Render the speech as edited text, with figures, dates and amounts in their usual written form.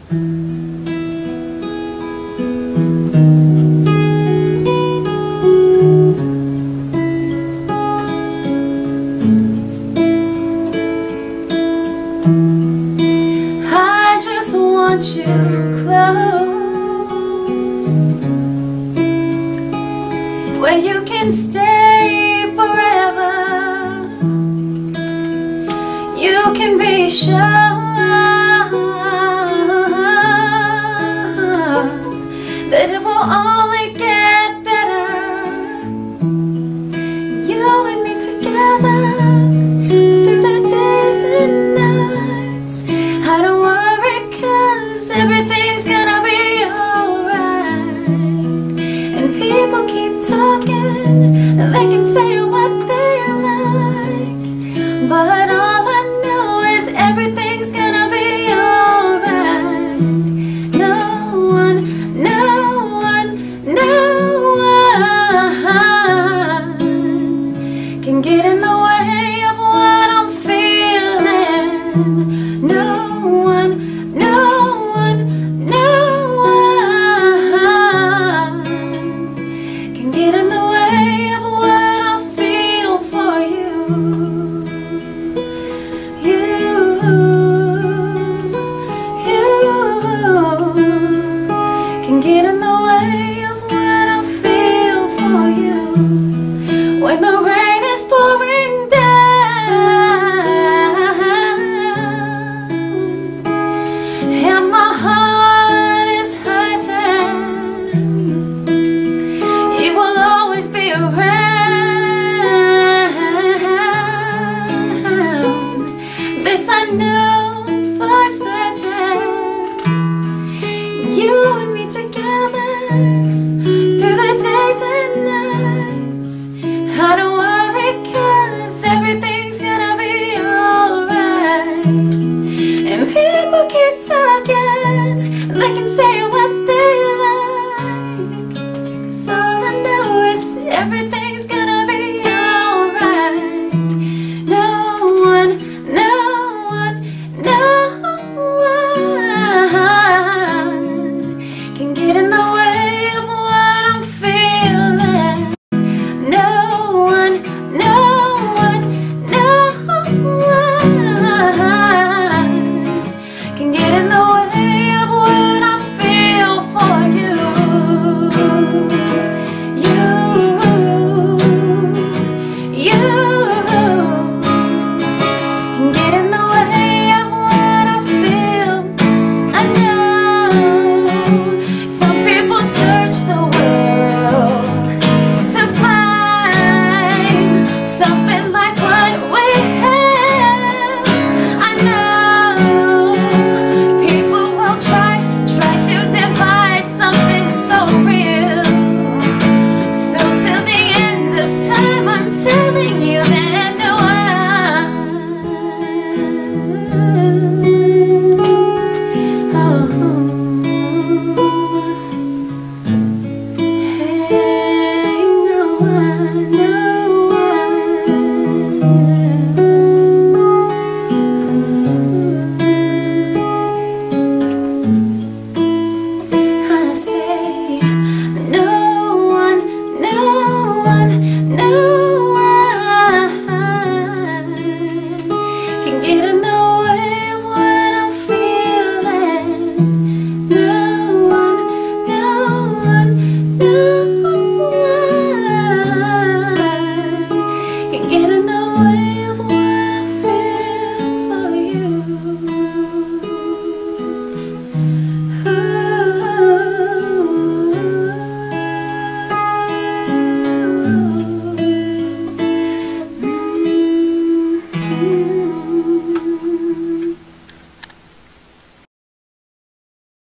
I just want you close, where you can stay forever. You can be sure that it will only get better. You and me together through the days and nights. I don't worry, 'cause everything's gonna be alright. And people keep talking, and they can say what they like, but all I know is everything's gonna be alright. No one can get in the way of what I'm feeling. No one can get in the way of what I feel for you. You can get in the way of what I feel for you. When the rain is pouring down and my heart is hurting, you will always be around. This I know for certain. You and me together